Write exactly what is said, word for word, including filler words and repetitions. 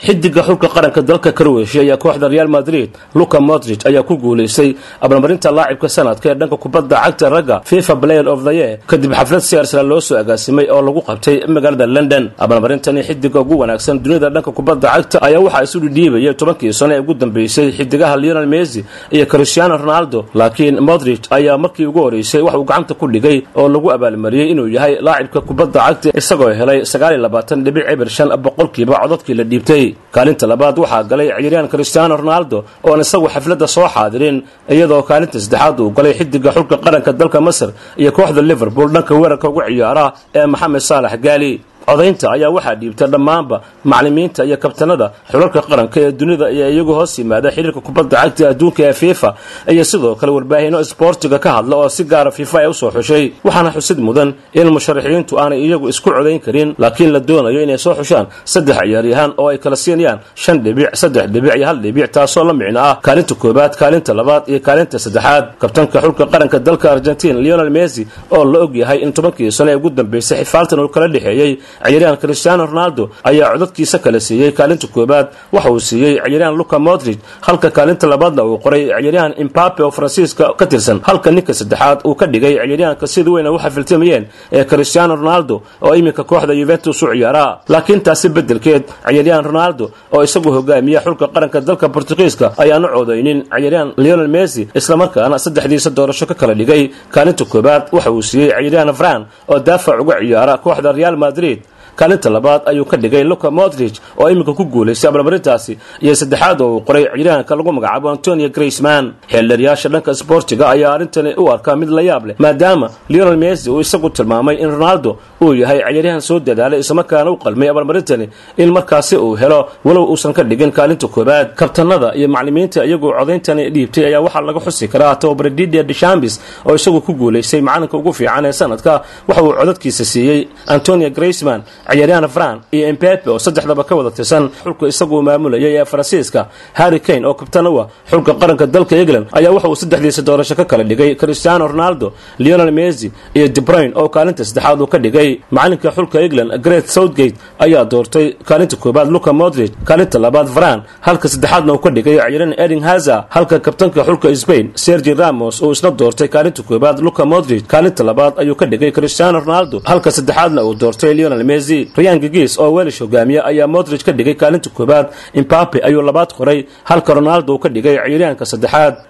xidiga xulka qaranka dalka Croatia ayaa kooxda Real Madrid Luka Modric ayaa ku guuleystay abaalmarinta laacibka sanadka ee dhanka kubadda cagta ragga FIFA Player of the Year kadib xaflad si Arsenal loo soo agaasimay oo lagu qabtay magaalada London. abaalmarintani xidiga ugu wanaagsan dunida dhanka kubadda cagta ayaa waxa isu dhiibay tobankii sano ee ugu dambeysay xidigaha Lionel Messi iyo Cristiano Ronaldo, laakiin Modric ayaa markii ugu horeysay wax uu gacanta ku dhigay oo lagu abaalmariyay inuu yahay laacibka kubadda cagta isagoo helay sagaal iyo labaatan dhibic shan boqolkiiba codadkii la dhiibtay. kaalinta labaad waxaa galay ciyaaryahan Cristiano Ronaldo oo aan isagu xafladda soo xaadirin, iyadoo kaalinta saddexaad uu galay xidiga xulka qaranka dalka Masar iyo kooxda Liverpool dhanka weerarka ugu ciyaara ee Mohamed Salah Gali. codaynta ayaa waxaa dhiibtay dhammaanba macallimiinta iyo kabtanada xulalka qaranka ee dunida ee iyagu hoos yimaada xiriirka kubadda cagta adduunka ee FIFA iyo sidoo kale warbaahinno isboortiga ka hadla oo si gaar ah FIFA ay u soo xushay. waxaana xusid mudan in musharaxiintu aanay iyagu isku codayn karin, laakiin la doonayo inay soo xushaan saddex ciyaaryahan oo ay kala siinayaan shan dhibic, saddex dhibic iyo hal dhibic, taasoo la micno ah kaalinta koobaad, kaalinta labaad iyo kaalinta saddexaad. kabtanka xulka qaranka dalka Argentina Lionel Messi oo la og yahay in tobankii sano ee ugu dambeysay xifaaltan uu kala dhexeeyay ciyaaryahan Cristiano Ronaldo ayaa codadkiisa kala siiyay kaalinta koobaad, waxa uu siiyay ciyaaryahan Luka Modric, halka kaalinta labaadna uu qoray ciyaaryahan Mbappe oo Faransiiska ka tirsan, halka ninka saddexaad uu ka dhigay ciyaaryahanka sida weyn u xafiltamayeen ee Cristiano Ronaldo oo iminka kooxda Juventus u ciyaara. laakiin taasi bedelkeed ciyaaryahan Ronaldo oo isagu hogaamiya xulka qaranka dalka Portugiiska ayaan u codaynin ciyaaryahan Lionel Messi, isla markaana saddexdiisa doorasho ka kala dhigay. kaalinta koobaad waxa uu siiyay ciyaaryahan Varane oo daafac uga ciyaara kooxda Real Madrid, kaalinta labaad ayuu ka dhigay Luka Modric oo iminka ku guuleystay abaalmarintaasi, iyo saddexaad oo uu qoray ciyaaryahanka lagu magacaabo Antonio Griezmann. xeelarayaasha dhanka sportiga ayaa arintani u arkaa mid la yaab leh, maadaama Lionel Messi uu isagu tilmaamay in Ronaldo uu yahay ciyaaryahan soo dadaalay isla markaana u qalmay abaalmarintani in markaasi uu helo walow uusan ka dhigin kaalinta koobaad. kabtanada iyo macallimiinta iyagu codayntani dhiibtay ayaa waxaa laga xusi karaa tababare Didier Deschamps oo isagu ku guuleystay macalinka ugu fiican ee sanadka, waxa uu codadkiisa siiyay Antonio Griezmann, ciyaaryahan Varane iyo Mbappe oo saddexdaba ka wada tirsan xulka isagu maamulayay ee Faransiiska. Harry Kane oo kabtan u ah xulka qaranka dalka England ayaa waxa uu saddexdiisa doorasho ka kala dhigay Cristiano Ronaldo, Lionel Messi iyo De Bruyne oo kaalinta saddexaad uu ka dhigay. macalinka xulka England Gareth Southgate ayaa doortay kaalinta koobaad Luka Modric, kaalinta labaad Varane, halka saddexaadna uu ka dhigay ciyaaryahan Eden Hazard, halka kabtanka xulka Spain Sergio Ramos uu isna doortay kaalinta koobaad Luka Modric, kaalinta labaad ayuu ka dhigay Cristiano Ronaldo, halka saddexaadna uu doortay Lionel Messi. Ryan Giggs oo Welsh hogaamiya ayaa Modric ka dhigay kaalinta koobaad, Mbappe ayuu labaad qoray, halka Ronaldo uu ka dhigay ciyaaryahanka saddexaad.